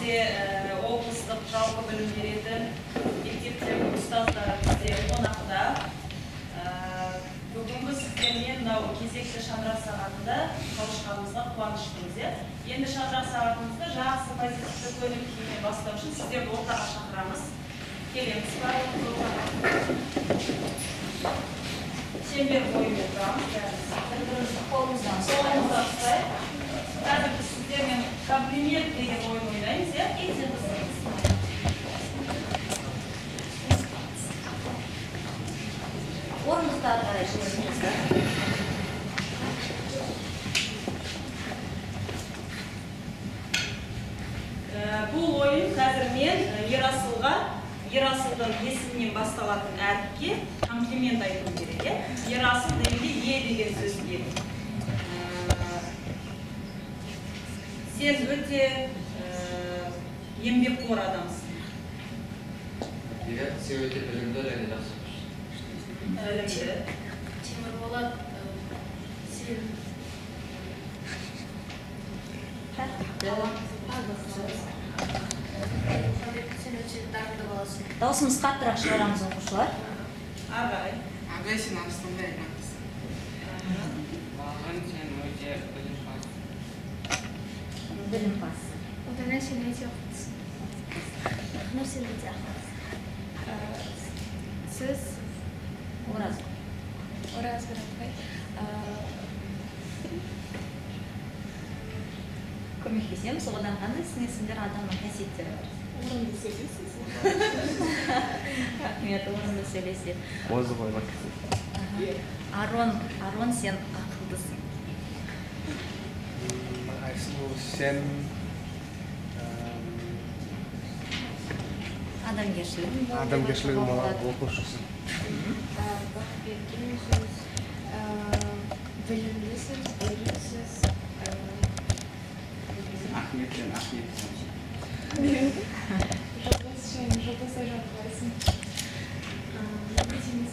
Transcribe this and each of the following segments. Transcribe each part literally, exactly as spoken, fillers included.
бізде облыстық жалпы білім беретін мектептердің ұстаздары бізде қонақта. Бүгінгі сіздермен мынау кезекті шаңырақ сағатында қауышқанымызға қуаныштымыз. Енді шаңырақ сағатымызды жақсы позитивті көңіл күймен бастау үшін сіздерді ортаға шақырамыз. Келеміз барлық ортаға. Шеңбер бойымен тұрамыз. Бір-бірімізді қолымыздан солымыздан ұстайық. Қазір біз сіздермен комплимент деген ойын ойнаймыз. Орындықтар қарай жүріңіздер. Бұл ойын қазір мен Ерасылға, Ерасылдың есімінен басталатын әріпке комплимент айту керек. Ерасыл дегенде е деген сөз келді. Сен өте еңбекқор адамсың. Сен өте білімді және жақсы. Әлімді. Темірболат, сен сен өте дарынды баласың. Даусымыз қаттырақ шығарамыз оқушылар. Ағай. Ағай, сен арыстандай айтасың. Маған сен өте білімпаз. Білімпаз. Одан сен өте ақылсың. Ақнұр, сен өте ақылсың. Сіз Ораз. Ораз Біратбай. Көмектесеміз, одан қандай снесіңдер адамның қасиеттері бар. Орынды сөйлейсіз. Рахмет, орынды сөйлеседі. Өзі қойлап. Арон, Арон, сен ақылдысың. Айсұлу, сен Адамгершілігің мол. адамгершілігің мол оқушысың. Бақытбек, сіз білімлісіз, беріксіз. Ахмет пен Ахмет. Жұлдыз үшін жұлдыздай жарқырайсың. Өте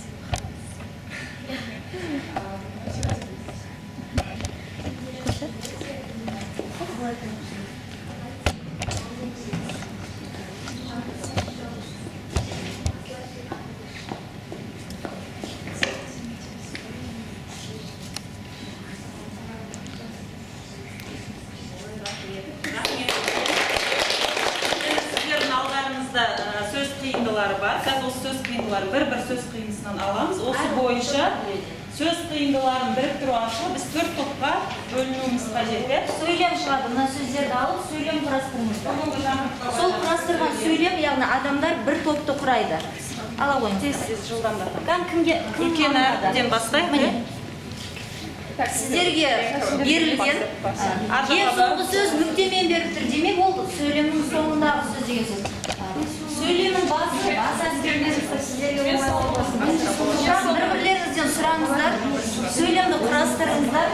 Сөз қиындылары бар. Қазір осы сөз қиындылары бір-бір сөз қиындысынан аламыз. Осы бойынша сөз қиындыларын біріктіру арқылы біз төрт топқа бөлінуіміз қажет. Сөйлем шығады. Мына сөздерді алып, сөйлем құрастырыңыз. Сол құрастырған сөйлем, яғни адамдар бір топты құрайды. Ала қойыңыз. Тез-тез жылдамдатып. Кімге Үлкен әріптен бастайық. Сіздерге берілген ең соңғы сөз нүктемен беріп тұр. Демек ол сөйлемнің соңындағы сөз деген сөз. Сөйлемнің басы, сіздерге бір-бірлеріңізден сұраңыздар, сөйлемді құрастырыңыздар.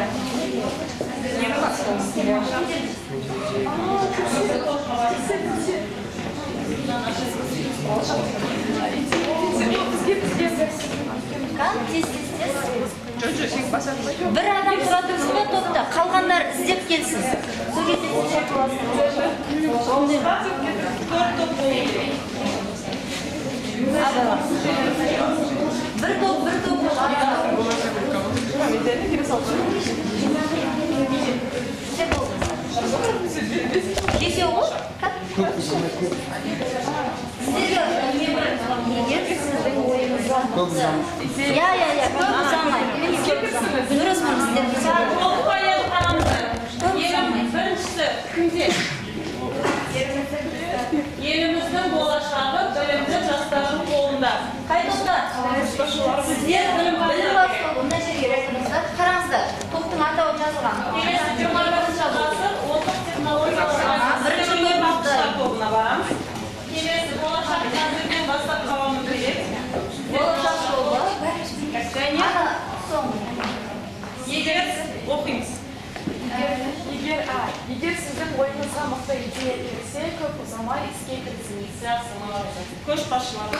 Бір адам тұратыңыз ба топта, қалғандар іздеп келсін. Бір топ, бір топ. Кесеу ғой? Егер сіздің ойыңызға мықты. Я, я, я, көп ұзамайды. Дұрыс мын сіздер. Біріншісі кімде? Еліміздің болашағы білімді жастардың қолында. Қай топта? Сіздер білім басқы. Онда жерге отырыңыздар. Қараңыздар. Топтың атауы жазылған. Келесі жиырма бірінші ғасыр озық технологиялар бірінші тобына барамыз. Келесі болашақ қазірден бастап қаламыз керек. Болашақ жолы. Және соңғы. егер оқимыз. Егер сіздің ойыңызға мықты идея келсе, көп ұзамай іске кірісіңіз. Көшбасшылар.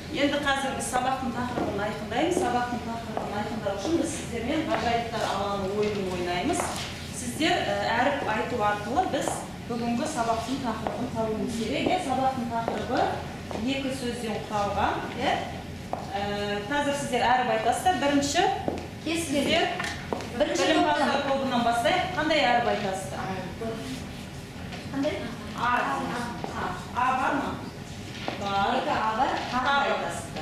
Енді қазір біз сабақтың тақырыбын айқындаймыз. Сабақтың тақырыбын айқындау үшін біз сіздермен ғажайыптар алаңы ойынын ойнаймыз. Сіздер әріп айту арқылы біз бүгінгі сабақтың тақырыбын табуымыз керек. Сабақтың тақырыбы екі сөзден құралған. Қазір сіздер әріп айтасыздар. Бірінші сіздер білімпаздар тобынан бастайық. Қандай әріп айтасыздар? Қандай? А. А бар ма? Бар. Екі А бар. Тағы айтасыздар.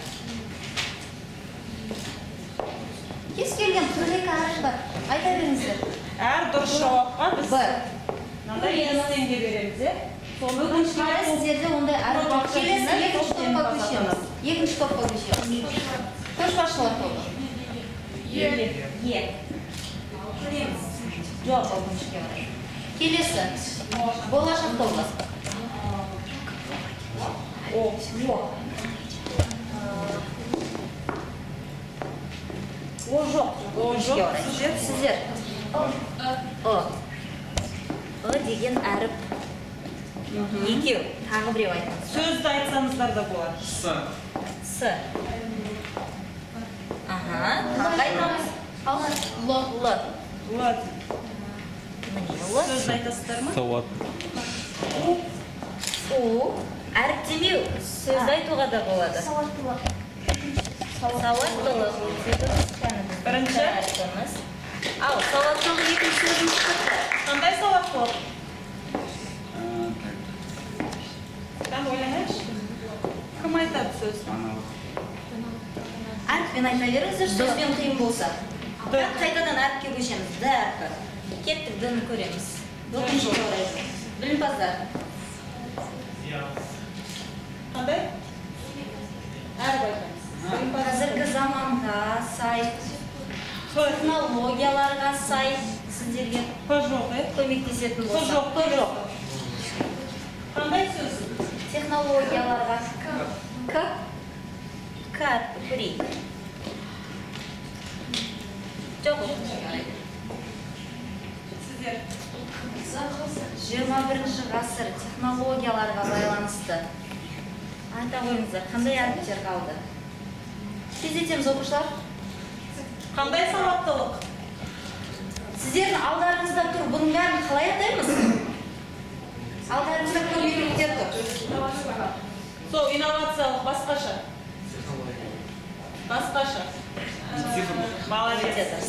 Кез келген қырық екі әріп бар. Айта беріңіздер. Әр дұрыс жауапқа біз Б. мынандай теңге береміз. Бүгін шығар сіздерде ондай әріп бар. Келесі екінші топқа көшеміз. Екінші топқа көшеміз. Көшбасшылар тобы. Е. Е. Жоқ, өкінішке орай. Келесі. Болашақ тобы. О. О. О жоқ. О жоқ. Сіздер. О. О деген әріп. Екеу. Тағы біреу айтыңыз. Сөзді айтсаңыздар да болады. С. С. Аха. Тағы айтамыз. Л. Л. Л. Сөзді айтасыздар ма? Сауат. У. Әріптемеу. Сөзді айтуға да болады. Сауаттылық. Сауаттылық. Бірінші. Ал, сауаттылық екінші сөзіміз шықты. Қандай сауаттылық? Там ойланайықшы. Кім айтады сөз? Әріппен айта беріңіздер, сөзбен қиын болса. Қайтадан әріпке көшеміз. Д әрпі. Кеттік, Д-ні көреміз. Өкінішке орай. Білімпаздар. Қандай? Әріп айтамыз. Қазіргі заманға сай, технологияларға сай сіздерге П жоқ, е? көмектесетін П болса. жоқ, П жоқ. Қандай сөз? Технологияларға К. К. Көрейік. Жоқ. Сіздер. жиырма бірінші ғасыр технологияларға байланысты. Айта қойыңыздар, қандай әріптер қалды? Тездетеміз оқушылар. Қандай сауаттылық? Сіздердің алдарыңызда тұр, бұның бәрін қалай атаймыз? Алдарыңызда көмектер тұр. Сол инновациялық басқаша. Басқаша. Молодец.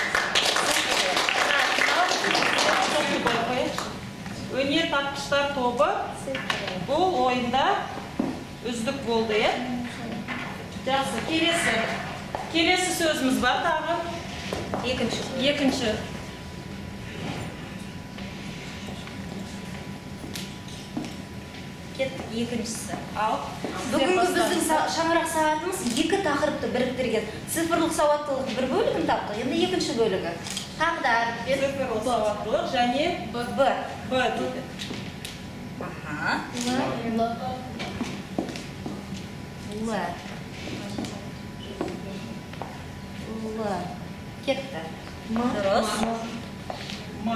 Өнер тапқыштар тобы бұл ойында үздік болды, е? Жақсы, келесі. Келесі сөзіміз бар тағы. Екінші. Екінші. Кеттік екіншісі. Ал. Бүгінгі біздің шаңырақ сағатымыз екі тақырыпты біріктірген. Цифрлық сауаттылық бір бөлігін таптық, енді екінші бөлігі. Тағы да әріппен. Цифрлық сауаттылық және Б. Б дейді. Аха. Л. Л. Кетті. Дұрыс. М.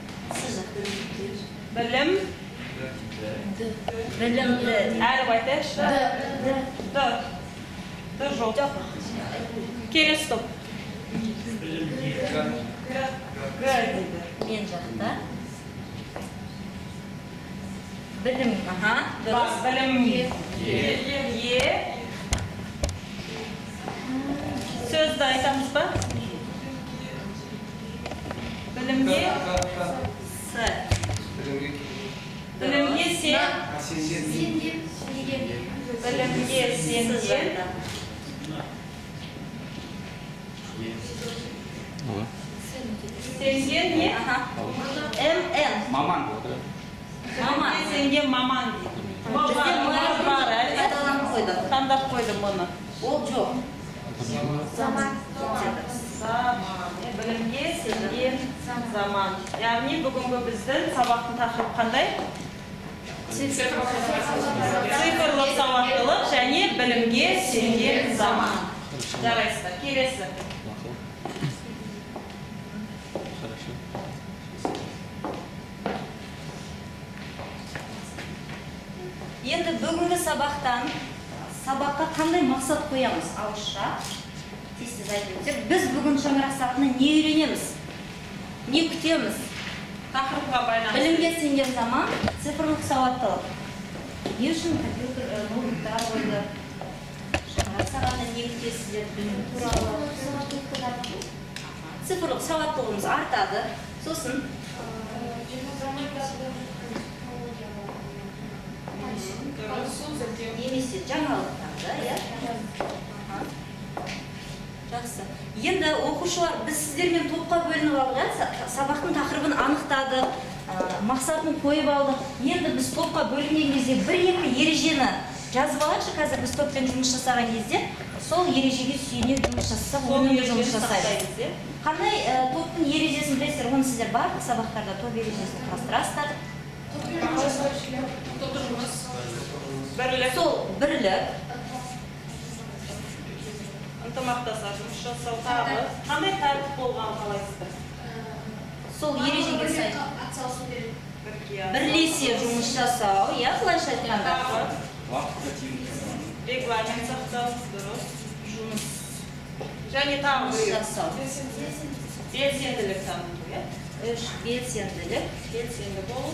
Білім. Білімді. Әріп айтайықшы. Д. Д жоқ. Келесі топ. Г дейді. Мен жақта. Білім. Аха. Дұрыс. Білім. Е. Сөзді айтамыз ба? Білімге. С. Білімге сен. Білімге сенген. Сенген не? М Н. Маман. Маман. Сенген маман дейді. Бізде Бар, бар, қайталанып қойдық. таңдап қойдым мұны. Ол жоқ. Заман. Білімге сенген заман. Яғни бүгінгі біздің сабақтың тақырыбы қандай? Цифрлық сауаттылық және білімге сенген заман. Жарайсыздар. Келесі. Енді бүгінгі сабақтан сабаққа қандай мақсат қоямыз? Ауызша тез-тез айтып өтсек, біз бүгін шаңырақ сағатында не үйренеміз? Не күтеміз? Тақырыпқа байланысты. Білімге сенген заман цифрлық сауаттылық. Не үшін компьютер, ноутбуктар қойды? Шаңырақ сағатында не күтесіздер? Білім туралы. Цифрлық сауаттылығымыз артады. Сосын немесе жаңалықтарды, иә? Жақсы. Енді оқушылар, біз сіздермен топқа бөлініп алдық, сабақтың тақырыбын анықтадық, мақсатын қойып алдық. Енді біз топқа бөлінген кезде бір-екі ережені жазып алайықшы, қазір біз топпен жұмыс жасаған кезде, сол ережеге сүйене жұмыс жасасақ, өнімді жұмыс жасаймыз. Қандай топтың ережесін білесіздер, оны сіздер барлық сабақтарда топ ережесін құрастырасыздар. Бірлік. Сол бірлік. Ынтымақтаса жұмыс жасау тағы. Қандай тәртіп болған қалайсыздар? Сол ережеге сай. Бірлесе жұмыс жасау, иә, былайша айтқанда. Регламент сақтау, дұрыс. Жұмыс. Және тағы жасау. Белсенділік таныту, иә? Үш, белсенділік. Белсенді болу.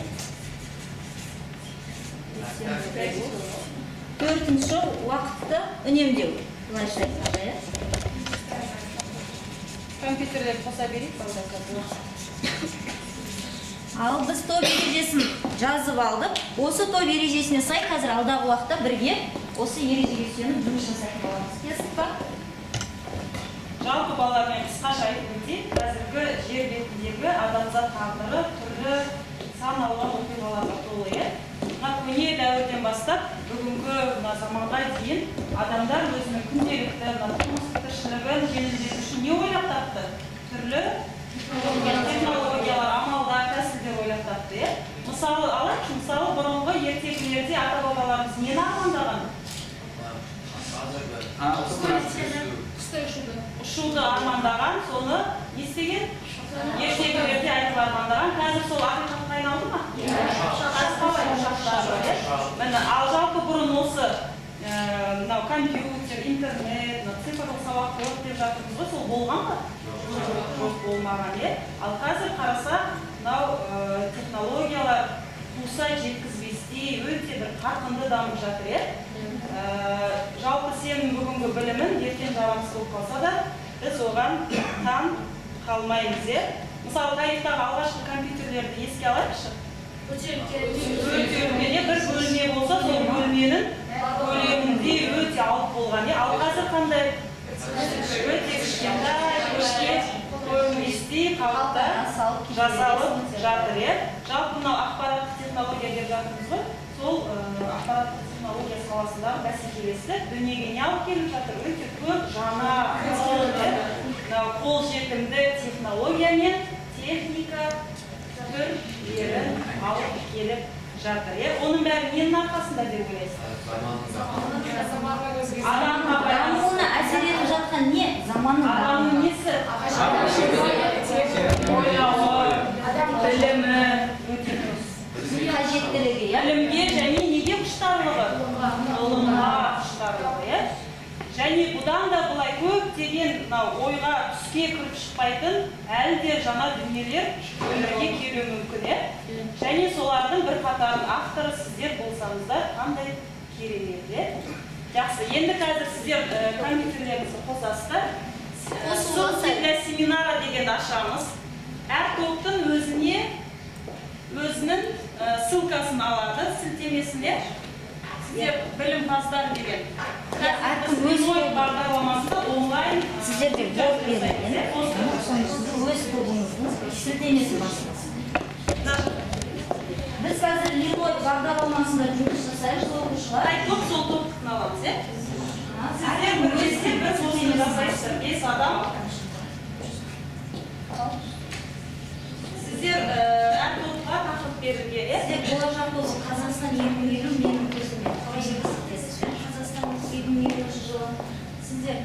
Төртінші, уақытты үнемдеу. Былайша айтқанда, иә? Компьютерлер қоса берейік, бағдарламада. Ал біз топ ережесін жазып алдық. Осы топ ережесіне сай қазір алдағы уақытта бірге осы ережеге сүйеніп жұмыс жасайтын боламыз. Келістік па? Жалпы балалармен қысқаша айтып өтейік, қазіргі жер бетіндегі адамзат тағдыры түрлі сан алуан оқиғаларға толы, иә? Мына көне дәуірден бастап бүгінгі заманға дейін адамдар өзінің күнделікті тұрмыстық тіршілігін жеңілдету үшін не ойлап тапты? Түрлі технологиялар, амалдар, тәсілдер ойлап тапты, иә? Мысалы алайық, мысалы бұрынғы ертегілерде ата-бабаларымыз нені армандаған? Ұшуды армандаған, соны не істеген? Ертегілерде айтып армандаған. Қазір сол ақиқатқа айналды ма? Міне, ал жалпы бұрын осы компьютер, интернет, цифрлық сауаттылық деп жатырмыз ғой, сол болған ба? Жоқ болмаған, е. Ал қазір қараса, мынау технологиялар қуса жеткізбестей өте бір қарқынды дамып жатыр, е. Жалпы сенің бүгінгі білімін ертең жарамсыз болып қалса да, біз оған таң қалмаймыз, е. Мысалы, тарихтағы алғашқы компьютерлерді еске алайықшы. Өте бір бөлме болса, сол бөлменің көлемінде өте алып болған, е. Ал қазір қандай? Өте кішкентай, көшке көрінбестей қалыпта жасалып жатыр, е. Жалпы мынау ақпараттық технология деп жатырмыз ғой, сол ақпараттық технология саласындағы бәсекелестік дүниеге не алып келіп жатыр? Өте көп жаңа қол жетімді технология мен техника түрлерін алып келіп жатыр, е. Оның бәрі ненің арқасында деп ойлайсыз? Адамға дамуына әсер етіп жатқан не? Заманның адамның несі? Ойлауы, білімі, өте дұрыс. Қажеттілігі, иә? Білімге және неге құштарлығы? Ғылымға құштарлығы, е. Және бұдан да былай көптеген ойға түске кіріп шықпайтын әлі де жаңа дүниелер өмірге келуі мүмкін, е. Және солардың бір қатарын авторы сіздер болсаңыздар қандай керемет, е. Жақсы, енді қазір сіздер компьютерлеріңізді қосасыздар. Ссылка для семинара деген ашамыз. Әр топтың өзіне өзінің ссылкасын алады, сілтемесіне. Сіздер білімпаздар деген. Өз бағдарламасында онлайн сіздерде бот берілген. Өз тобыңыздың сілтемесін басыңыз. Біз қазір Лилой бағдарламасында жұмыс жасаймыз, оқушылар. Топ сол топтықын аламыз, е? Сіздер бір бір осыны жасайсыздар, бес адам. Сіздер әр топқа тақырып берілген, е? Сіздер болашақ тобы Қазақстан екі мың елу менің көзіме. Қазақстан екі мың елуінші жылы. Сіздер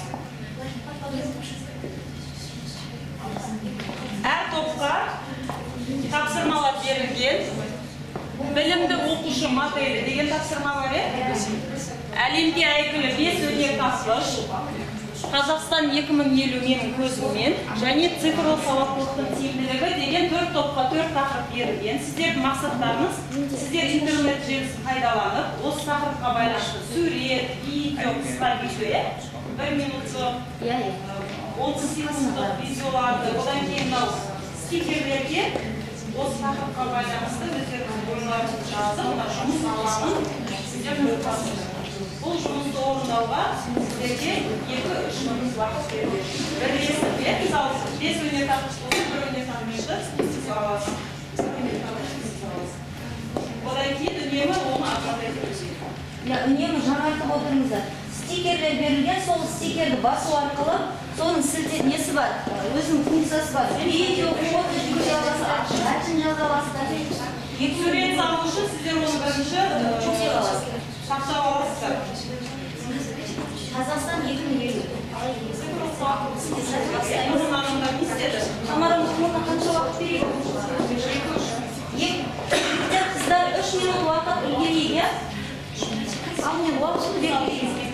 әр топқа тапсырмалар берілген. Білімді оқушы моделі деген тапсырма бар, е? Әлемге әйгілі бес өнертапқыш Қазақстан екі мың елу менің көзіммен және цифрлық сауаттылықтың тиімділігі деген төрт топқа төрт тақырып берілген. Сіздердің мақсаттарыңыз, сіздер интернет желісін пайдаланып, осы тақырыпқа байланысты сурет, видео, қысқа видео, бір минуттық, отыз секундтық видеоларды, одан кейін стикерлерге осы тақырыпқа байланысты өздерінің ойларын жазып, жұмыс алаңын сіздер көріп бұл жұмысты орындауға сіздерге екі-үш минут уақыт беріледі. Бірлесіп, мысалы, бес өнертапқыш болса, бір өнертапқышты сіз аласыз. Одан кейін үнемі оны аппарат етіп. Үнемі жаңартып отырыңыздар. Стикерлер берілген, сол стикерді басу арқылы соның сілтеп несі бар, өзінің функциясы бар. Видео, фото жүгіре аласыз, мәтін жаза аласыз. Сурет салу үшін сіздер оны бірінші сақтап аласыздар. Қазақстан екі мың елу. Бұрын адамдар не істеді? Тамарамыз мұнда қанша уақыт береді? Қыздар үш минут уақыт үлгерейді, иә? Ал мен уақыт берейді.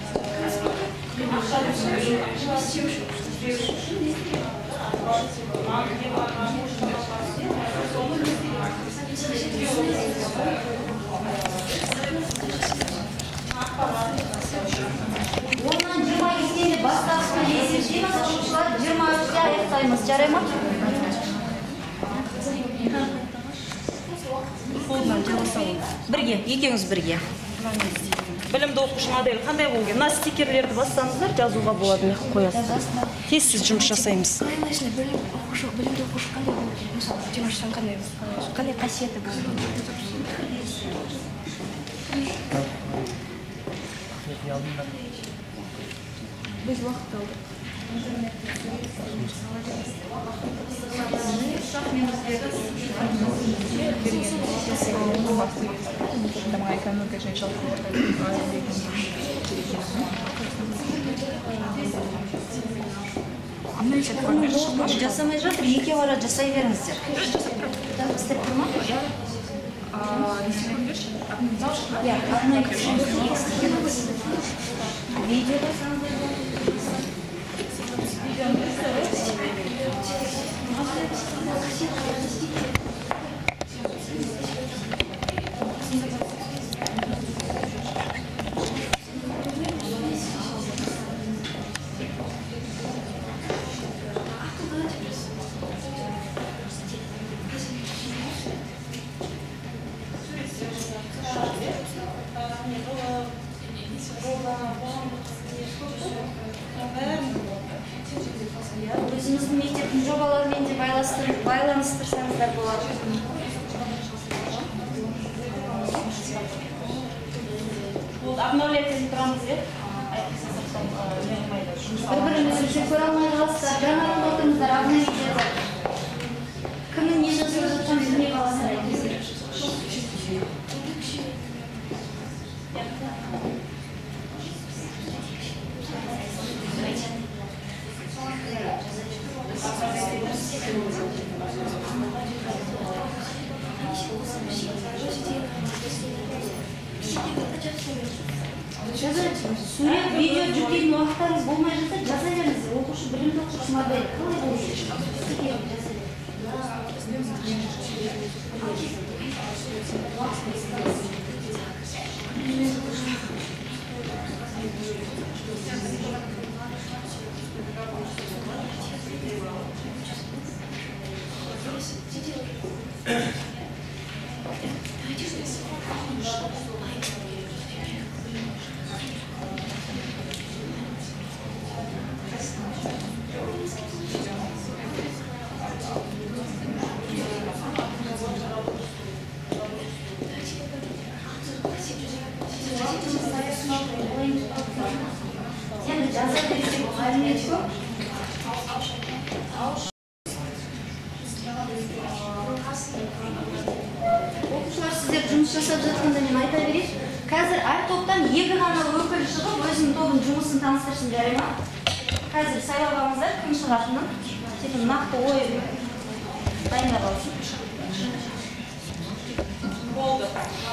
Ondan жиырма екіде бастапқы есептейміз, оқушылар жиырма үште аяқтаймыз. Жарай ма? Бірге, екеуіңіз бірге. Білімді оқушы модель қандай болу керек? Мына стикерлерді бастаңыздар, жазуға болады, не қоясыз. Тез жұмыс жасаймыз. Білімді оқушы қандай болу керек? Мысалы, жұмыстан қандай қандай қасиеті болу біз уақыт алдық. Жасамай жатыр, екеу ара жасай беріңіздер. Істеп тұрма? Видеода өзіміздің мектептің жобаларымен де байланыстырсаңыздар болады. Обновлять етіп тұрамыз, е? Бір-біріңізді көре алмай қаласыздар, жаңарып отырыңыздар, обновлять етіп. Кімнің не жазып жатқан білмей қаласыздар. Сурет, видео жүктейтін уақыттарыңыз болмай жатса, жаза беріңіздер. Оқушы, білімді оқушы модель. Қалай болу керек? Оқушылар, сіздер жұмыс жасап жатқанда мен айта берейін. Қазір әр топтан екі ғана өкіл шығып, өзінің тобын жұмысын таныстырсын, жарай ма? Қазір сайлағаныңыздар кім шығатынын, тек нақты ой дайындап алсын. болды.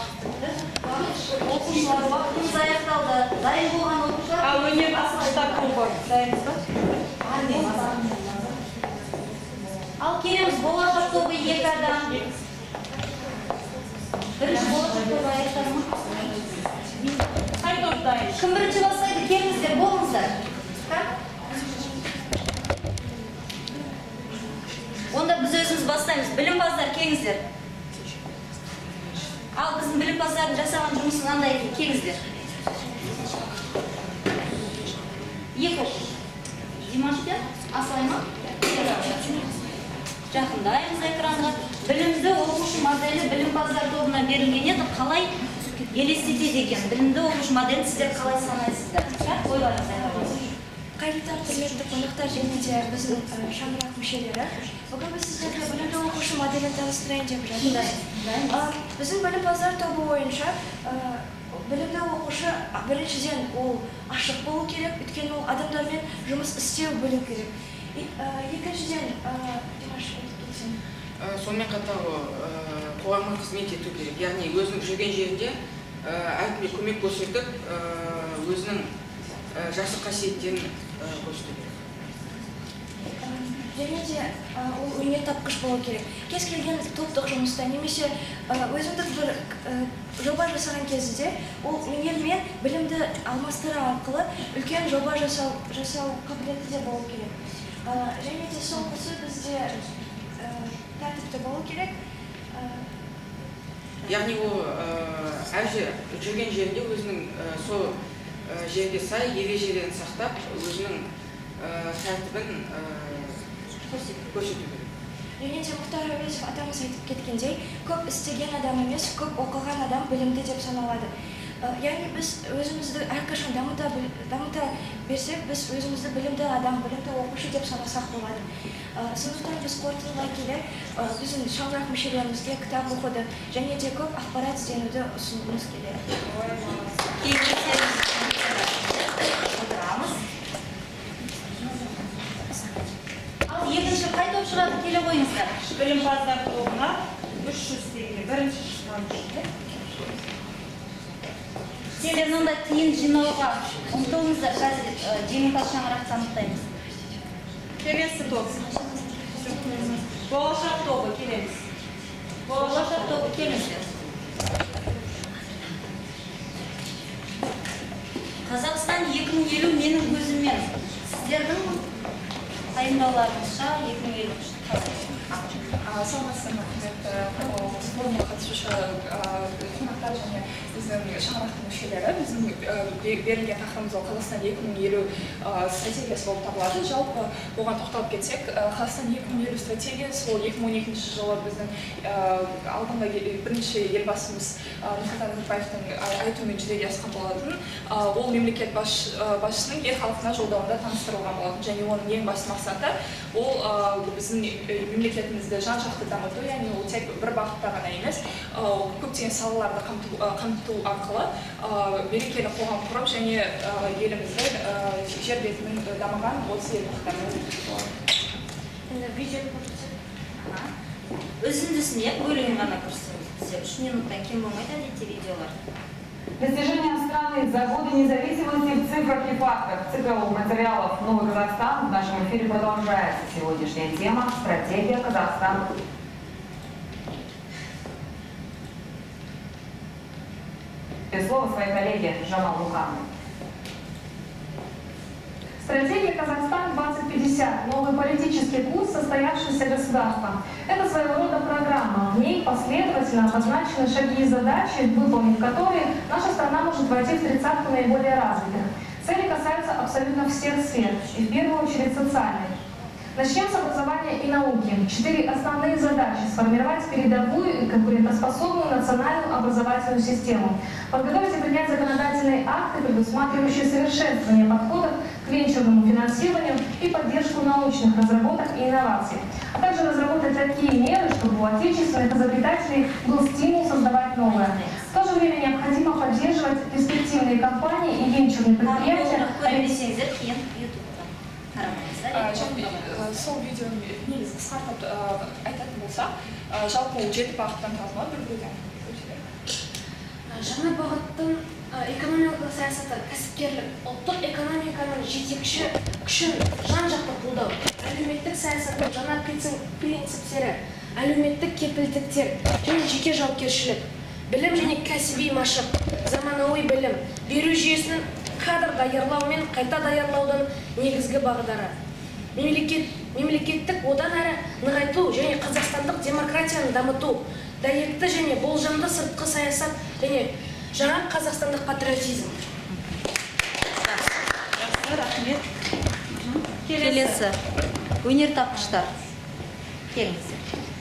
Оқушылар уақытымыз аяқталды. Дайын болған оқушылар. А өнерпаздар тобы дайынсыз ба? Ал келеміз болашақ тобы екі адам. Бірінші болашақ тобы аяқтады ма? Қай топ дайын? Кім бірінші бастайды? Келіңіздер, болыңыздар. Онда біз өзіміз бастаймыз. Білімпаздар, келіңіздер. Ал біздің білімпаздардың жасаған жұмысы қандай екен? Келіңіздер. Екі оқушы. Димаш пен Асылай ма? Жақындаймыз экранға. Білімді оқушы моделі білімпаздар тобына берілген еді. Қалай елестетеді екен? Білімді оқушы моделін сіздер қалай санайсыздар? Ойларыңыз айтыңыз. Қайырлы құрметті қонақтар және де біздің шаңырақ мүшелері. Бүгін біз сіздерге білімді оқушы моделін таныстырайын деп жатырмыз. Біздің білімпаздар тобы бойынша білімді оқушы біріншіден ол ашық болу керек, өйткені ол адамдармен жұмыс істеу білу керек. Екіншіден, Димаш, сонымен қатар қоғамға қызмет ету керек. Яғни өзінің жүрген жерінде әркімге көмек көрсетіп, өзінің жақсы қасиеттерін көрсету керек. және де ол өнертапқыш болу керек. Кез келген топтық жұмыста немесе өзіндік бір жоба жасаған кезінде ол өнер мен білімді алмастыру арқылы үлкен жоба жасау қабілеті де болу керек. Және де соңғысы бізде тәртіпті болу керек. Яғни ол әр жүрген жерінде өзінің сол жерге сай ережелерін сақтап, өзінің тәртібін көрсету керек. Және де Мұхтар Әуезов атамыз айтып кеткендей, көп істеген адам емес, көп оқыған адам білімді деп саналады. Яғни біз өзімізді әрқашан дамыта берсек, біз өзімізді білімді адам, білімді оқушы деп санасақ болады. Сондықтан біз қорытындылай келе, біздің шаңырақ мүшелерімізге кітап оқуды және де көп ақпарат ізденуді ұсынғымыз келеді. Екінші қай топ шығады? Келе қойыңыздар. Білімпаздар тобына үш жүз теңге. Бірінші шыққан үшін. Сіздер мынандай тиын жинауға ұмтылыңыздар, қазір жеңімпаз шаңырақты анықтаймыз. Келесі топ. Болашақ тобы келеміз. Болашақ тобы келіңіздер. Қазақстан екі мың елу менің көзіммен. Сіздердің дайындауларыңызша екі мың елу Саламатсыздар ма, құрметті форумға қатысушы қонақтар және біздің шаңырақтың мүшелері. Біздің берілген тақырыбымыз ол Қазақстан екі мың елу стратегиясы болып табылады. Жалпы оған тоқталып кетсек, Қазақстан екі мың елу стратегиясы ол екі мың он екінші жылы біздің алдыңғы бірінші елбасымыз Нұрсұлтан Назарбаевтың айтуымен жүзеге асқан болатын. Ол мемлекет басшысының ел халқына жолдауында таныстырылған болатын. Және оның ең басты мақсаты ол біздің мемлекетімізді жан-жақты дамыту, яғни ол тек бір бағытта ғана емес, көптеген салаларды қамту арқылы берекелі қоғам құрып және елімізді жер бетінің дамыған отыз ел мақтарымен Үзіндісіне бөлігін ғана көрсетеміз. Үш минуттан кем болмайды әдетте видеолар. Достижения страны за годы независимости в цифрах и фактах. Цикл материалов «Новый Казахстан» в нашем эфире продолжается. Сегодняшняя тема – стратегия Казахстана. Без слова своей коллеге Жамал Лукановой. Стратегия «Казахстан двадцать пятьдесят» – новый политический курс состоявшегося государства. Это своего рода программа. В ней последовательно обозначены шаги и задачи, выполнив которые наша страна может войти в тридцатку наиболее развитых. Цели касаются абсолютно всех сфер, и в первую очередь социальной. Начнем с образования и науки. Четыре основные задачи – сформировать передовую и конкурентоспособную национальную образовательную систему, подготовить и принять законодательные акты, предусматривающие совершенствование подходов к венчурному финансированию и поддержку научных разработок и инноваций, а также разработать такие меры, чтобы у отечественных изобретателей был стимул создавать новое. В то же время необходимо поддерживать перспективные компании и венчурные предприятия. Сол видеоны негізі қысқартып айтатын болсақ, жалпы ол жеті бағыттан тұрады ма, бір бөлім? жаңа бағыттың экономикалық саясаты, кәсіпкерлік, ұлттық экономиканың жетекші күшін жан-жақты қолдау, әлеуметтік саясаттың жаңа принциптері, әлеуметтік кепілдіктер және жеке жауапкершілік, білім және кәсіби машық, заманауи білім, беру жүйесінің кадр даярлау мен қайта даярлаудың негізгі бағдары. Мемлекеттік одан әрі нығайту және қазақстандық демократияны дамыту, дәйекті және болжамды сыртқы саясат және жаңа қазақстандық патриотизм. Рахмет. Келесі. Өнертапқыштар. Келіңіздер.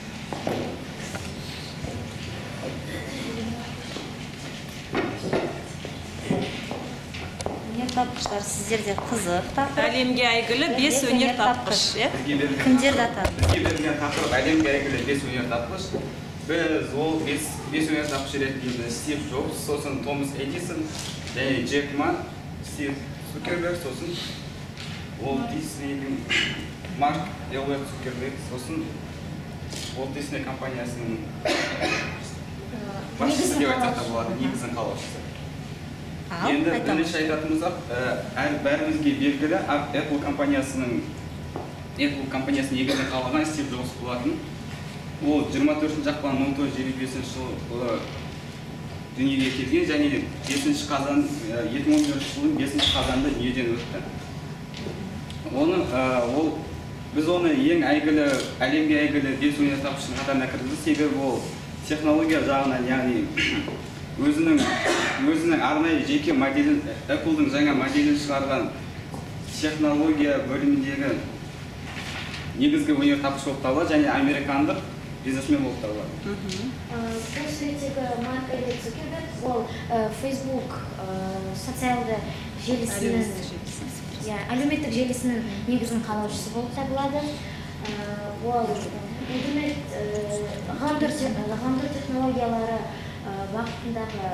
Өнертапқыштар сіздерде қызық тақырып. Әлемге әйгілі бес өнертапқыш. Кімдерді атады? Бізге берілген тақырып әлемге әйгілі бес өнертапқыш. Біз ол бес өнертапқыш ретінде Стив Джобс, сосын Томас Эдисон, және Джек Ма, Стив Цукерберг, сосын Уолт Диснейдің Марк Элберт Цукерберг, сосын Уолт Дисней компаниясының басшысы деп айтсақ та болады, негізін қалаушысы. Енді бірінші айтатынымыз-ақ, бәрімізге белгілі Apple компаниясының Apple компаниясының негізін қалаған Стив Джобс болатын. Ол жиырма төртінші ақпан мың тоғыз жүз елу бесінші жылы дүниеге келген және бесінші қазан екі мың он төртінші жылдың бесінші қазанында дүниеден өтті. Оны ол біз оны ең әйгілі, әлемге әйгілі бес өнертапқыштың қатарына кіргіздік, себебі ол технология жағынан, яғни өзінің өзінің арнайы жеке моделін, Apple-дың жаңа моделін шығарған технология бөліміндегі негізгі өнертапқыш болып табылады және американдық бизнесмен болып табылады. Бұл сөйтегі Марк Элберт Цукерберг, ол Facebook социалды желісінің, әлеуметтік желісінің негізін қалаушысы болып табылады. Ол интернет ғаламтор технологиялары бағытындағы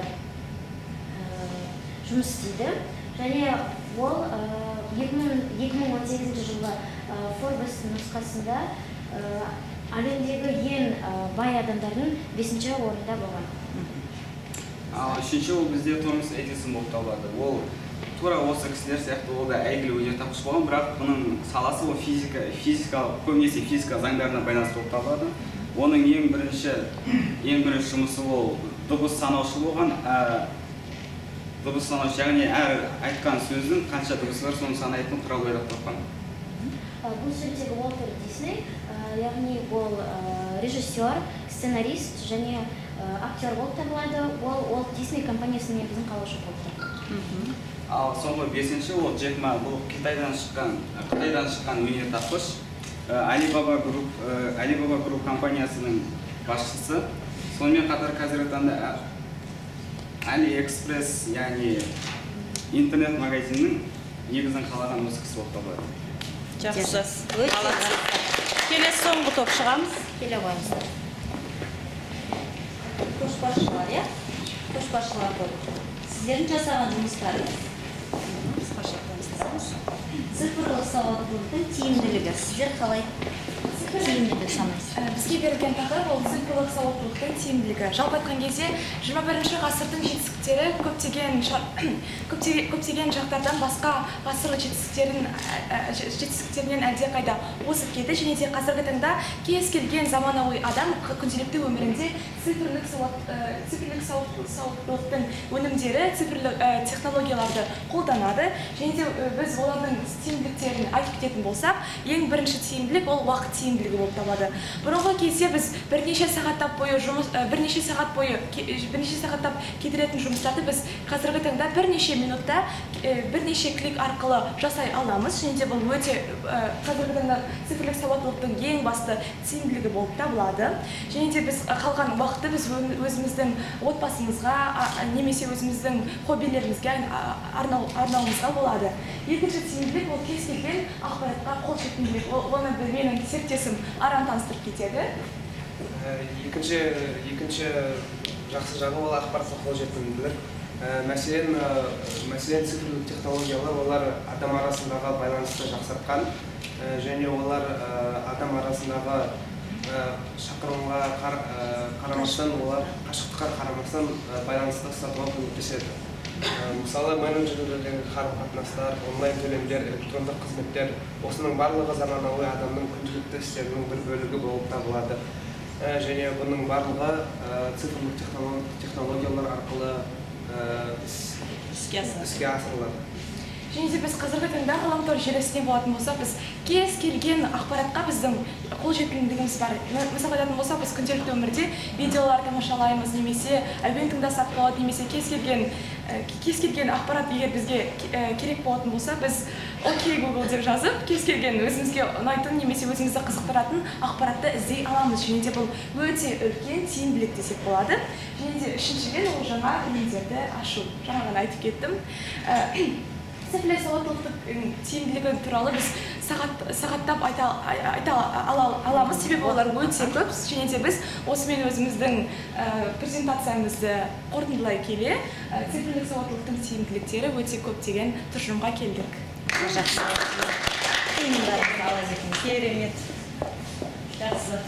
жұмыс істейді. Және ол екі мың он сегізінші жылы Forbes нұсқасында әлемдегі ең бай адамдардың бесінші орында болған. Ал үшінші ол бізде Томас Эдисон болып табылады. Ол тура осы кісілер сияқты ол да әйгілі өнертапқыш болған, бірақ бұның саласы ол физика, физикалық, көбінесе физика заңдарына байланысты болып табылады. Оның ең бірінші, ең бірінші жұмысы ол дыбыс санаушы болған. Дыбыс санаушы, яғни әр айтқан сөздің қанша дыбысы бар, соны санайтын құрал ойлап тапқан. Бұл сөздегі Уолтер Дисней, яғни ол режиссер, сценарист және актер болып табылады. Ол Уолт Дисней компаниясының негізін қалаушы болды. Ал соңғы бесінші ол Джек Ма, бұл Қытайдан шыққан, Қытайдан шыққан өнертапқыш. Alibaba Group, Alibaba Group компаниясының басшысы. Сонымен қатар қазіргі таңда AliExpress, яғни интернет магазинінің негізін қалаған осы кісі болып табылады. Жақсы. Келесі соңғы топ шығамыз. Келе қойыңыздар. Көшбасшылар, иә? Көшбасшылар болып. Сіздердің жасаған жұмыстарыңыз. Цифрлық сауаттылықтың тиімділігі. Сіздер қалай тиімділік санайсыз? Бізге берілген тақырып ол цифрлық сауаттылықтың тиімділігі. Жалпы айтқан кезде жиырма бірінші ғасырдың жетістіктері көптеген көптеген жақтардан басқа ғасырлық жетістіктерінен әлдеқайда озып кетті, және де қазіргі таңда кез келген заманауи адам күнделікті өмірінде цифрлық сауаттылықтың өнімдері, цифрлық технологияларды қолданады, және де біз олардың тиімділіктерін айтып кететін болсақ, ең бірінші тиімділік ол уақыт тиімділігі болып табылады. Бұрынғы кезде біз бірнеше сағаттап бойы жұмыс, бірнеше сағат бойы, бірнеше сағаттап кетіретін жұмыстарды біз қазіргі таңда бірнеше минутта, бірнеше клик арқылы жасай аламыз, және де бұл өте қазіргі таңда цифрлық сауаттылықтың ең басты тиімділігі болып табылады. Және де біз қалған уақытты біз өзіміздің отбасымызға, немесе өзіміздің хоббилерімізге арнауымызға болады. Екінші тиімділік ол кез келген ақпаратқа қол жетімділік. Оны менің серіктесім Аран таныстырып кетеді. Екінші жақсы жағы ол ақпаратқа қол жетімділік. Мәселен, цифрлық технологиялар олар адам арасындағы байланысты жақсартқан, және олар адам арасындағы шақырымға қарамастан, олар қашықтыққа қарамастан байланысты сатуға көмектеседі. Мысалы, менеджерлердегі қарым-қатынастар, онлайн төлемдер, электрондық қызметтер, осының барлығы заманауи адамның күнделікті істерінің бір бөлігі болып табылады. Және бұның барлығы цифрлық технологиялар арқылы іске асырылады. Және де біз қазіргі таңда ғаламтор желісінде болатын болсақ, біз кез келген ақпаратқа біздің қолжетімділігіміз бар. Мысалы айтатын болсақ, біз күнделікті өмірде видеолар тамашалаймыз, немесе әуен тыңдасақ болады, немесе кез келген кез келген ақпарат егер бізге керек болатын болса, біз окей Google деп жазып, кез келген өзімізге ұнайтын немесе өзімізді қызықтыратын ақпаратты іздей аламыз. Және де бұл өте үлкен тиімділік десек болады. Және де үшіншіден ол жаңа ілімдерді ашу. Жаңа ғана айтып кеттім. Цифрлік сауаттылықтың тиімділігі туралы біз сағаттап айта аламыз, себебі олар өте көп. Және де біз осымен өзіміздің презентациямызды қорытындылай келе, цифрлік сауаттылықтың тиімділіктері өте көп деген тұжырымға келдік. Жақсы. Керемет. Жақсы.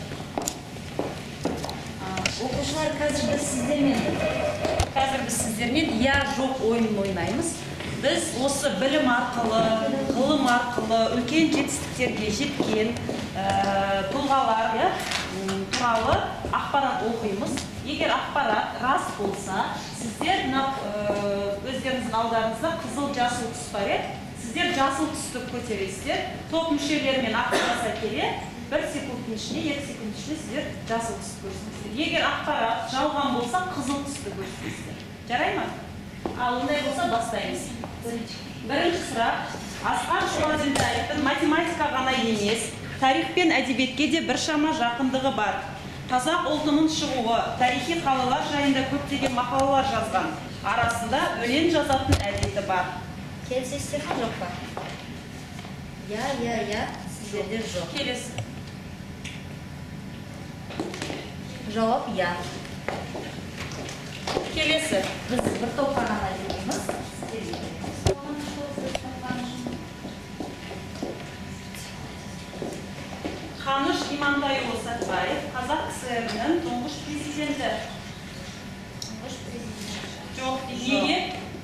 Оқушылар, қазір біз сіздермен, қазір біз сіздермен я жоқ ойынын ойнаймыз. Біз осы білім арқылы, ғылым арқылы үлкен жетістіктерге жеткен тұлғалар туралы ақпарат оқимыз. Егер ақпарат рас болса, сіздер өздеріңіздің алдарыңызда қызыл жасыл түс бар еді. Сіздер жасыл түсті көтересіздер. Топ мүшелерімен ақпараса келе, бір секундтың ішінде, екі секунд ішінде сіздер жасыл түсті көрсетесіздер. Егер ақпарат жалған болса, қызыл түсті көрсетесіздер. Жарай ма? Ал ондай болса бастаймыз. Бірінші сұрақ, Асқар Жұмаділдаевтың математика ғана емес, тарих пен әдебиетке де біршама жақындығы бар. Қазақ ұлтының шығуы, тарихи қалалар жайында көптеген мақалалар жазған. Арасында өлең жазатын әдеті бар. Келісесіздер ме, жоқ па? Я, я, я, сіздерде жоқ. Келесі. Жауап я. Келесі. Біз бір топқа ғана жүрміз. Қаныш Имантайұлы Сәтбаев, Қазақ КСР-ның тұңғыш президенті. Тұңғыш президенті. Жоқ, неге?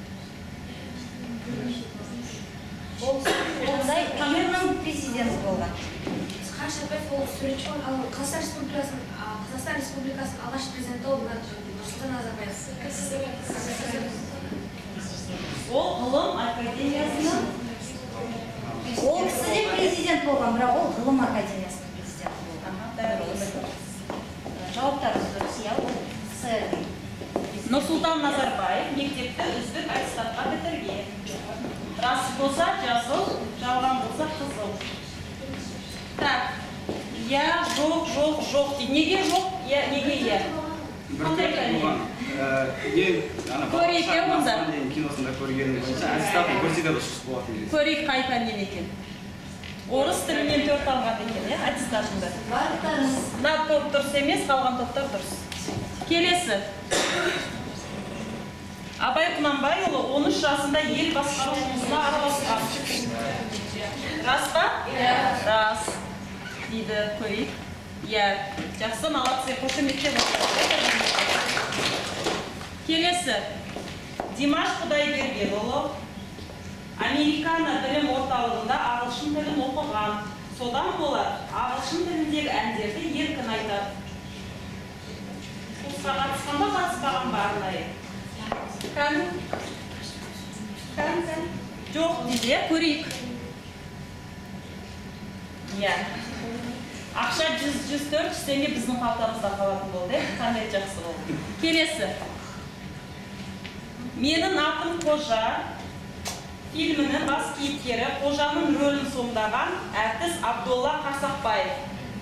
Ондай кімнің президенті болған? Қаныш Сәтбаев ол суретші болған, ал Қазақстан Республикасының алғашқы президенті болған Нұрсұлтан Назарбаев. Ол ғылым академиясының Ол кісі де президент болған, бірақ ол ғылым академиясының президенті болған. Жауаптарыңыз дұрыс, иә, ол КСР-дің. Нұрсұлтан Назарбаев мектепті үздік аттестатқа бітірген. Рас болса жасыл, жалған болса қызыл. Так, я, жоқ, жоқ, жоқ дейді. Неге жоқ, неге я? Қандай кәлем? Көрейік, е, онда? Киносында көргенім бойынша аттестатын көрсетеді ұшқыш болатын. Көрейік қай пәннен екен. Орыс тілінен төрт алған екен, е, аттестатында. Мына топ дұрыс емес, қалған топтар дұрыс. Келесі. Абай Құнанбайұлы он үш жасында ел басқару жұмысына араласқан. Рас па? Рас. Дейді, көрейік. Иә, жақсы, молодцы, қошеметтеп отырды. Келесі. Димаш Құдайбергенұлы Американа білім орталығында ағылшын тілін оқыған. Содан болар ағылшын тіліндегі әндерді еркін айтады. Курсқа қатысқанда қатыспаған ба арнайы? Кән? Кән, кән? Жоқ дейді, көрейік. Иә. Ақша жүз жүз төрт жүз теңге біздің қалтамызда қалатын болды, қандай жақсы болды. Келесі. Менің атым Қожа фильмінің бас кейіпкері Қожаның рөлін сомдаған әртіс Абдолла Қарсақбаев.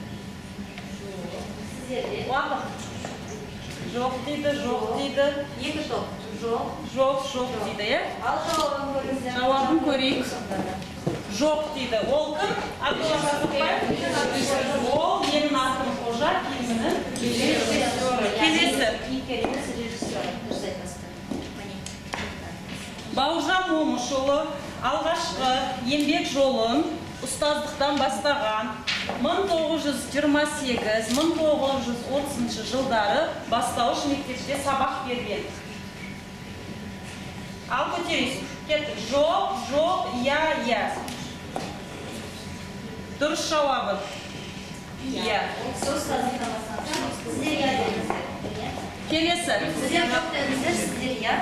Уақыт. Жоқ дейді, жоқ дейді. Екі топ. Жоқ. Жоқ, жоқ дейді, е? Ал жауабын көріңіздер. Жауабын көрейік. Жоқ дейді. Ол кім? Абдолла Қарсақбаев? Ол менің атым Қожа фильмінің режиссері. Келесі. Бауыржан Момышұлы алғашқы еңбек жолын ұстаздықтан бастаған. мың тоғыз жүз жиырма сегіз мың тоғыз жүз отызыншы жылдары бастауыш мектепте сабақ берген. Ал көтерейсіз. Кеттік. Жоқ, жоқ, я, я. Дұрыс жауабы. Я. Сіздер я дедіңіздер. Келесі. Сіздер жоқ дедіңіздер, сіздер я.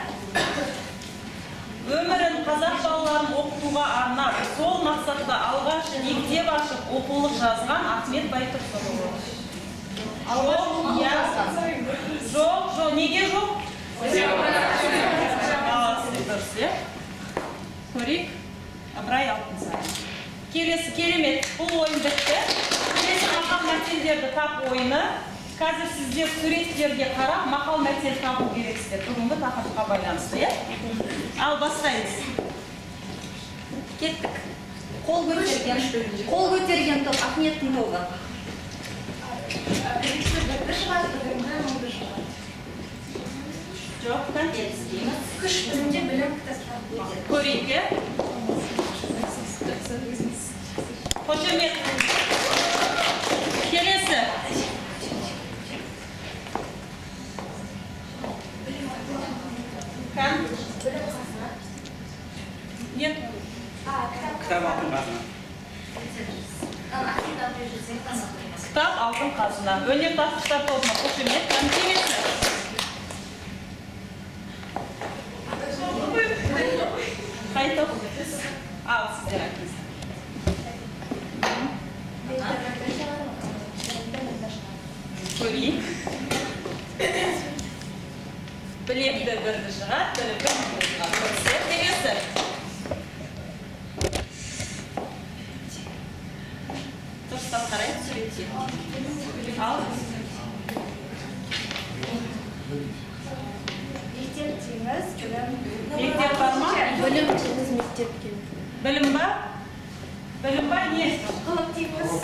Өмірін қазақ балаларын оқытуға арнап, сол мақсатта алғаш мектеп ашып оқулық жазған Ахмет Байтұрсынұлы. Жоқ, я. Жоқ, жоқ, неге жоқ? Көрейік, Ыбырай Алтынсарин. Келесі керемет, бұл ойын бітті. Келесі мақал мәтелдерді тап ойыны. Қазір сіздер суреттерге қарап, мақал мәтел табу керексіздер. Бүгінгі тақырыпқа байланысты, е? Ал бастаймыз. Кеттік. Қол көтерген, қол көтерген топ Ахметтің тобы. Жоқ, контекст дейміз. Күш білімде білім кітапқа. Көрейік, е? Қошемет. Келесі. Кән? Нет. Кітап алтын қазына. Кітап алтын қазына. Өнертапқыштар тобына қошемет. Кән келесі. Қайта оқыңыз. Ал, сіздер айтыңыз. Көрейік. Білекті бірді жығат, бірі бірді жығат. Келесі. Дұрыстап қарайды, суретте. Ал. Мектеп дейміз, білім. Мектеп бар ма? Білім дейміз, мектепке. Білім ба? Білім ба, не? Қылық дейміз.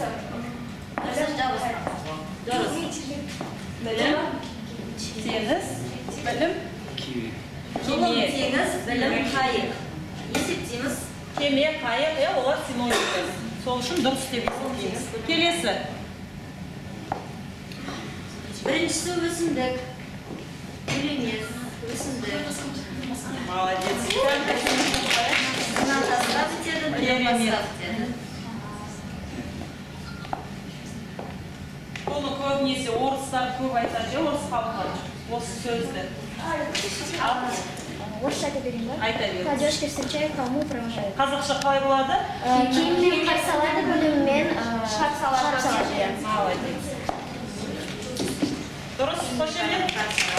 Дұрыс. Білім. Теңіз. Білім. Кеме. Жолым теңіз, білім қайық. Есептейміз. Кеме, қайық, е, олар синоним. Сол үшін дұрыс деп есептейміз. Келесі. Біріншісі өсімдік. Гүл емес, өсімдік. Молодец. Мынау тасқа бітеді, білім басқа бітеді. Оны көбінесе орыстар көп айтады, орыс халқы осы сөзді. Орысша айта берейін ба? Айта беріңіз. Кладежки встречаю, кому провожаю. Қазақша қалай болады? Киіммен қап салады, біліммен шап салады. Молодец. Дұрыс, қошемет.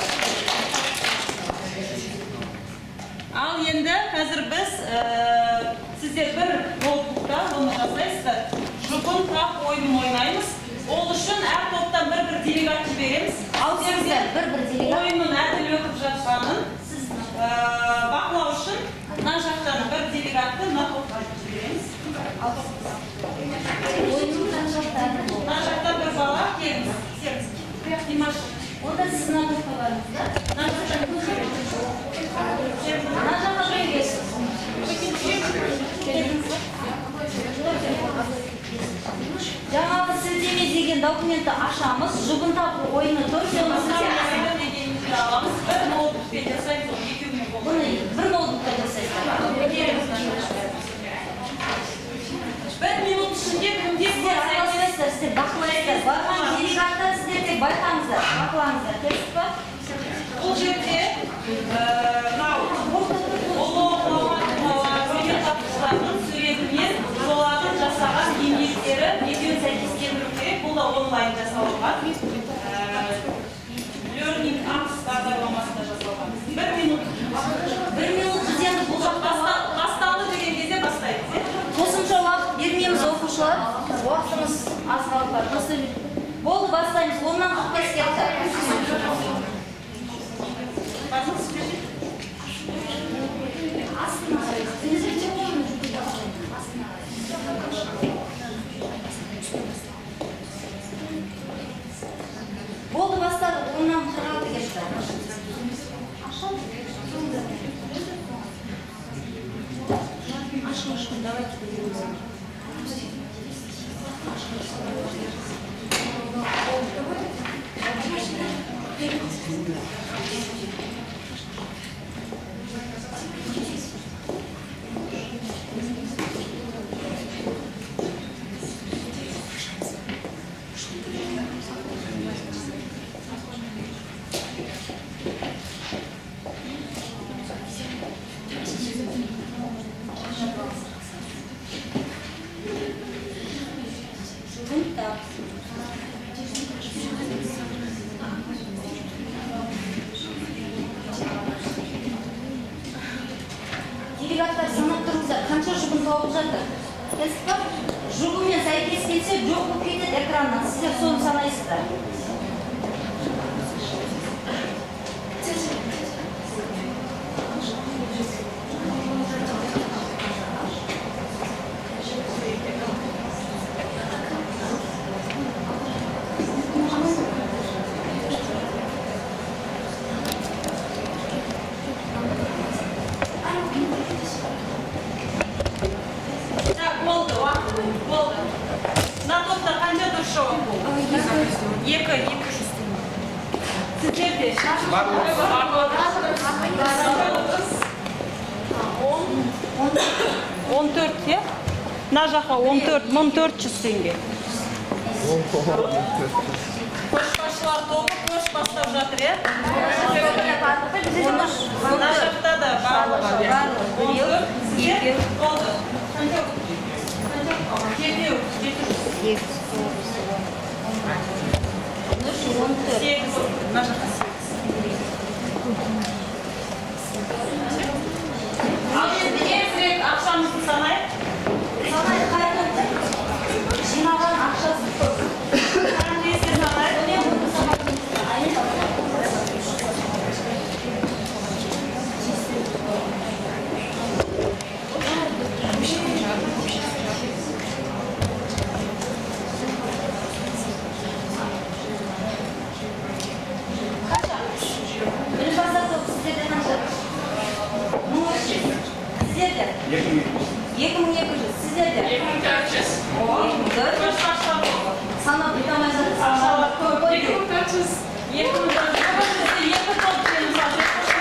Ал енді қазір біз сіздер бір ноутбукта оны жасайсыздар. Жұпын тап ойынын ойнаймыз. Ол үшін әр топтан бір-бір делегат жібереміз. Ал сіздер бір-бір делегат. Ойынның әділ өтіп жатқанын бақылау үшін мына жақтан бір делегатты мына топқа жібереміз. Мына жақтан бір бала келіңіз. Сердце. Димаш. Онда сіз мына топқа барыңыз да? Мына жақтан көшіріңіз. Мына жаққа жүргесіз. Жаңағы сілтеме деген документті ашамыз, жұбын табу ойыны тұр, соны сілтеме аламыз. Бір ноутбукпен жасаймыз, екеуімен болды. Бұны бір ноутбукта жасайсыздар. Бір минут ішінде кімде сіздер араласайсыздар, сіздер бақылайсыздар. Барған делегатты сіздер тек байқаңыздар, бақылаңыздар. Келісіз ба? Бұл жерде мынау ұлы зейнетақышылардың суретімен солардың жасаған еңбектері екеуін сәйкестендіру керек. Бұл да онлайн жасалған. Learning Apps бағдарламасында жасалған. Бір минут. Бір минут біз енді бұл жақта басталды деген кезде бастаймыз. Қосымша уақыт бермейміз оқушылар. Уақытымыз аз қалып бар. Болды, бастаймыз. Оннан қырық бес кетті. Болды, бастады. Оннан қырық алты кетті. Делегаттар санап тұрыңыздар, қанша жұбын тауып жатыр? Кәсіп жұбымен сәйкес келсе, жоқ болып кетеді экраннан. Сіздер соны санайсыздар. он төрт, я? На жаққа он төрт мың төрт жүз теңге. Көшбасшылар тобы көш бастап жатыр, я? На жақта да барлығы. Біреу, екі, болды. Жетеу, жетеу. Сегіз, на жаққа сегіз. Ал енді ертерек ақшамызды санайық. Санайық, қайтып. Жинаған ақшасы көп. Қанша есе санайық. екі мың екі жүз. Сіздерде? екі мың төрт жүз. Санап бітамай жатыр. екі мың төрт жүз. екі мың төрт жүз. Екі топ жеңіз алып.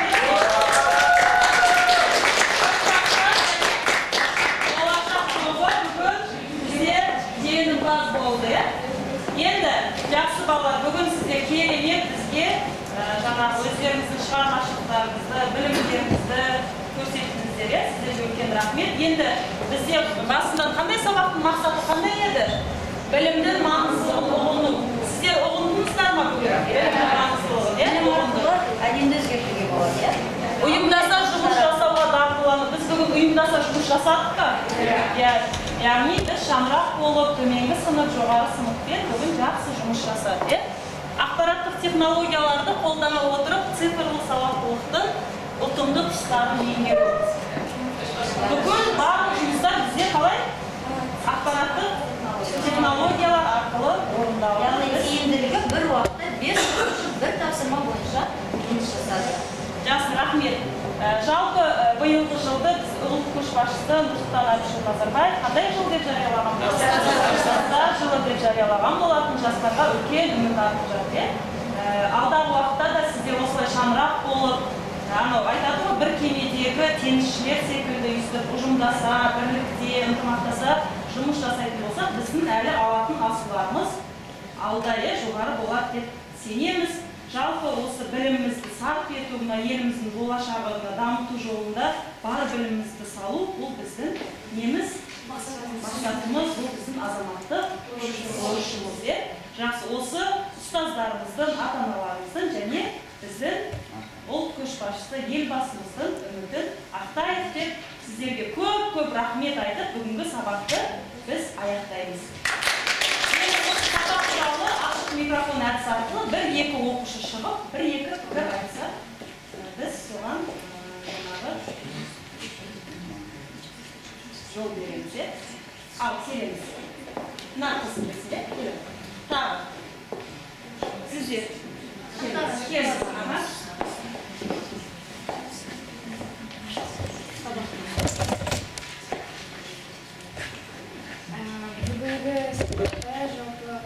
Болашақ тобы бүгін бізде жеңімпаз болды. Енді жақсы балалар, бүгін сізге керемет бізге жаңағы өздеріңіздің шығармашылықтарыңызды, білімдеріңізді көрсеттіңіздер, сіздерге үлкен рахмет. Енді бізде басынан қандай сабақтың мақсаты қандай еді? Білімнің маңыздылығын ұғыну. Сіздер ұғындыңыздар ма бүгін? Білімнің маңыздылығын, білім арқылы әлемді өзгертуге болады, иә? Ұйымдаса жұмыс жасауға дағдыланып, біз бүгін ұйымдаса жұмыс жасадық па? Яғни біз шаңырақ болып, төменгі сынып, жоғары сыныппен бүгін жақсы жұмыс жасадық, иә? Ақпараттық технологияларды қолдана отырып, цифрлық сауаттылықтың ұтымды тұстарын меңгеруіміз. Бүкіл барлық жұмыстар бізде қалай? Ақпараттық технологиялар арқылы орындалады. Яғни тиімділігі бір уақытта бес бір тапсырма бойынша жұмыс жасады. Жақсы, рахмет. Жалпы биылғы жылды біз ұлт көшбасшысы Нұрсұлтан Әбішұлы Назарбаев қандай жыл деп жариялаған болатын? Жастар жылы деп жариялаған болатын, жастарға үлкен үміт артып жатыр. Алдағы уақытта да сіздер осылай шаңырақ болып, айтады ғой, бір кемедегі теңізшілер секілді өйстіп ұжымдаса, бірлікте, ынтымақтаса жұмыс жасайтын болсақ, біздің әлі алатын асуларымыз алдайы жоғары болады деп сенеміз. Жалпы осы білімімізді сарп ету, еліміздің болашағына дамыту жолында бар білімімізді салу, бұл біздің неміз мақсатымыз, бұл біздің азаматтық борышымыз. Жақсы, осы ұстаздарымыздың, ата-аналарымыздың және біздің ұлт көшбасшысы елбасымыздың үмітін ақтайық деп сіздерге көп-көп рахмет айтып, бүгінгі сабақты біз аяқтаймыз. Сабақ туралы ашық микрофон әдісі арқылы бір-екі оқушы шығып, бір-екі пікір айтса, біз соған жаңағы жол береміз. Ал, келеміз. Мына қысым берсе, тағы. Сіздер келіңіз. қазіргі сабақта жалпы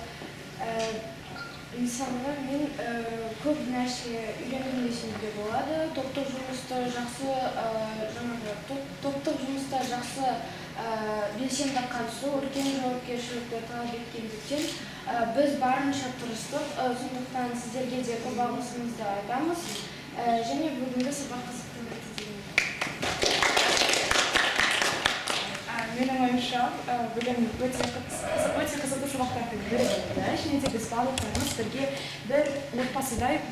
мысалы мен көп нәрсе үйрендім десемге болады. Топтық жұмыста жақсы жаңағы топтық жұмыста жақсы белсенді қатысу, үлкен жауапкершілікті талап еткендіктен біз барынша тырыстық. Сондықтан сіздерге де көп алғысымызды айтамыз. Және бүгінгі сабақ қызықты өтті деген. Менің ойымша, білім өте қызықты сабақтардың бірі болды. Және де біз барлықтарымыз бірге бір отбасыдай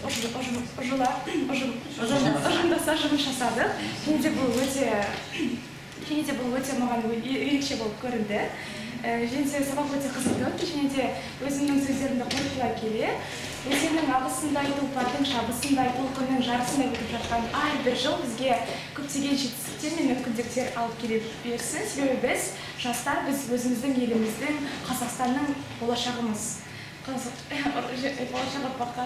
ұжымдаса жұмыс жасадық. Және де бұл өте және де бұл өте маған ерекше болып көрінді. Және де сабақ өте қызықты өтті. Және де өзімнің сөздерімді қорытындылай келе, өзеннің ағысындай тұлпардың шабысындай толқынның жарысындай өтіп жатқан әрбір жыл бізге көптеген жетістіктер мен мүмкіндіктер алып келе берсін. Себебі біз жастар, біз өзіміздің еліміздің, Қазақстанның болашағымыз. Болашақ ұрпаққа.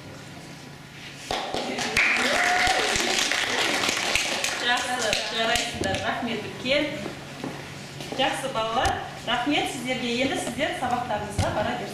Жақсы, жарайсыздар. Рахмет үлкен. Жақсы балалар, рахмет сіздерге. Енді сіздер сабақтарыңызға бара беріңіздер.